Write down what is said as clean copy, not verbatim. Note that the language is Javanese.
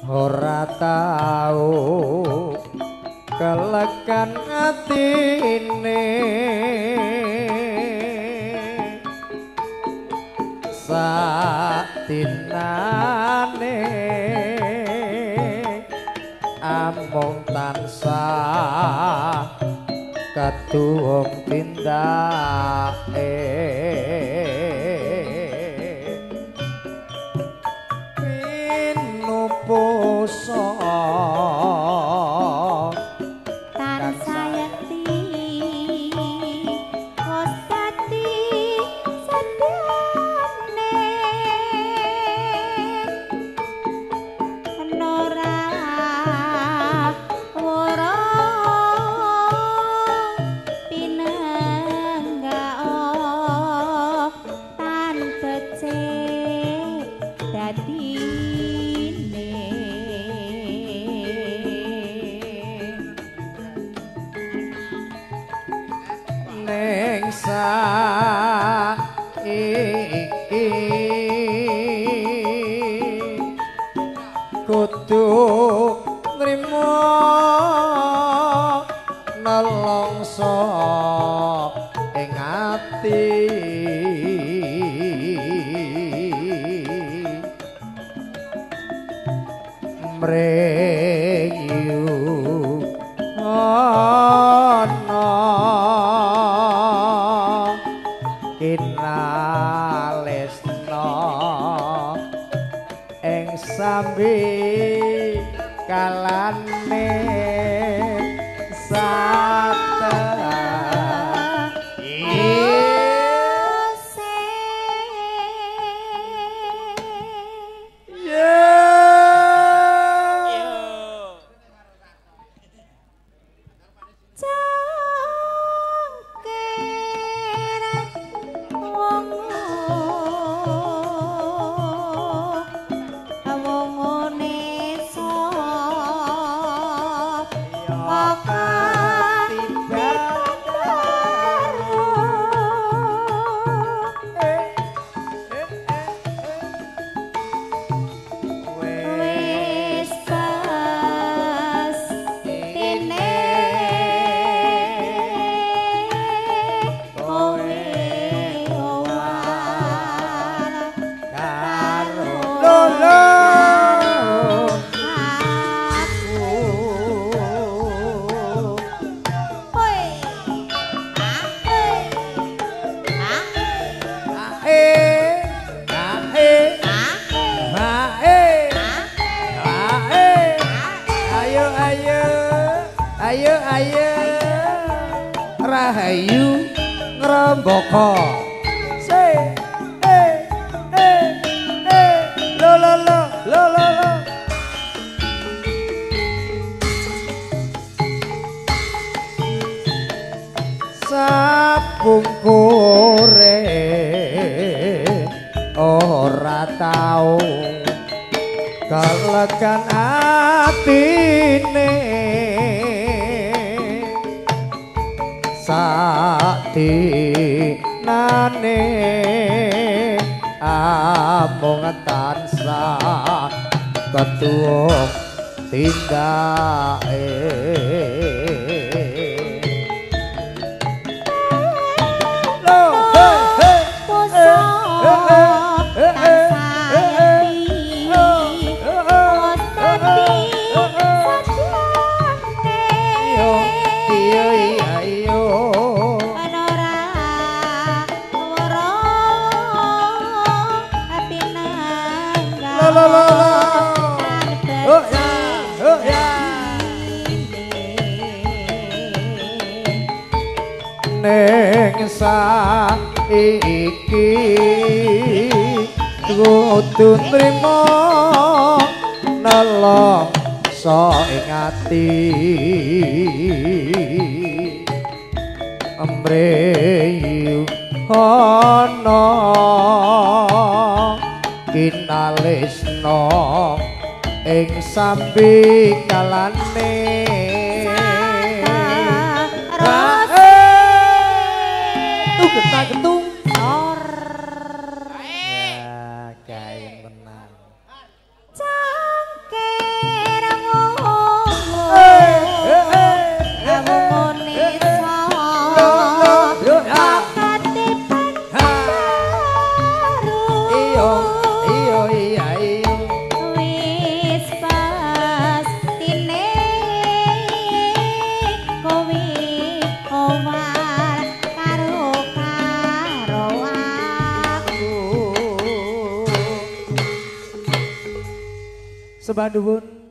ora tau kelekan atine satinane amung tansah katuwung tindake pinupusa kudu nrimo nelongso ing ati mreyu ana kinalesna ing sambi kalane sata rahayu ngrembaka lo lo lo lo lo lo sapungkure ora tau kalekan atine satinane amung tansah ketuwung tindake ning saiki kudu nrimo nelongso ing ati mreyu ana kinalesna ing sambi kalane ketung or ya kain tenang cangkir panduwun.